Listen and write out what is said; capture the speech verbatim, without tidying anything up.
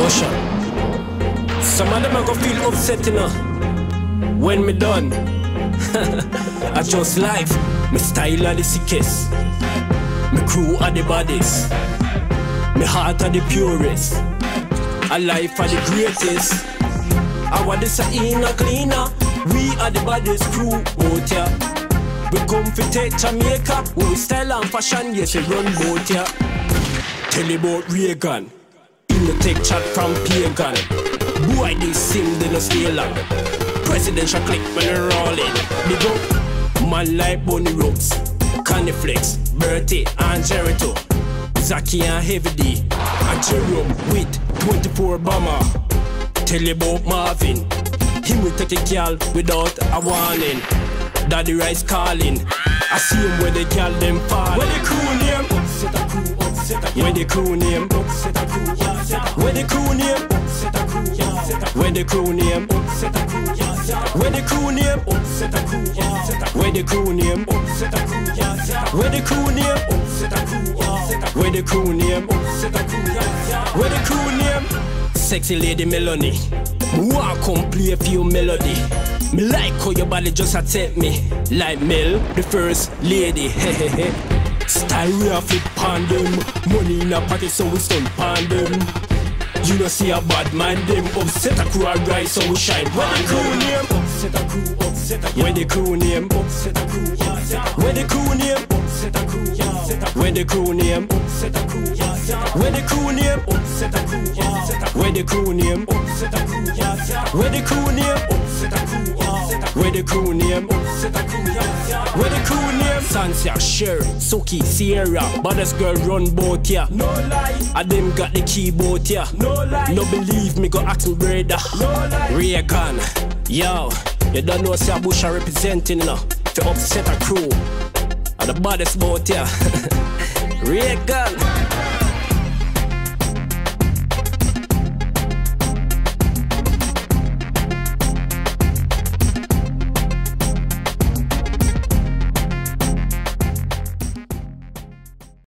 Busha. Some of them are gonna feel upset, you know, when me done. I just life, my style are the sickest, my crew are the baddest, my heart are the purest, a life are the greatest. I want this a inner cleaner, we are the baddest crew out here. We come for take Jamaica, we style and fashion, yes we run boat here. Tell you about Reagan, in the take chat from Pagan. Boy they sing, they no stay long. Presidential clique when they rolling. Big up, man like Bonnie Rose, Caniflex, Bertie and Jericho, Zaki and Heavy D, and Jerome with twenty-four bomber. Tell you about Marvin, him will take a girl without a warning. Daddy Rice calling, I see him where the girl them fall. Where the crew name? Upset a crew, upset a crew. Where the crew name? Upset a crew, upset a crew. Where the crew name? Upset a crew, upset a crew. Where the crew name? Upset a crew, upset a crew. Where the crew name? Upset a crew, upset a crew. Where the crew name? Upset a crew, upset a crew. Where the crew name? Upset a crew, upset a crew. Where the crew name? Upset a crew, upset a crew. Where the crew name? Sexy lady Melanie, wanna come play a few melody. Me like how your body just attack me, like Mel, the first lady. Hehehe. Style we a flip on them, money in a pocket so we stunt on them. You know see a bad man them, upset a crew a rise so we shine. Where the crew name? Upset a crew, upset a crew. Where the crew name? Upset a crew, upset a crew. Where the crew name? Upset a crew, upset a crew. Where the crew name? Upset a crew, upset a crew. Where the crew name? Upset a crew, upset a crew. Where the crew name? Upset a crew, upset a crew. Where the crew name? Upset a crew, upset a crew. Where the crew name? Upset a crew, upset a crew. Where the crew name? Sansia, Sher, Suki, Sierra, baddest girl run boat here. No lie, I them got the keyboard here. No lie, no believe me go ask me brother. No lie, Reagan, yo, you don't know say Busha representing now. To upset a crew, and the baddest boat here. Reagan.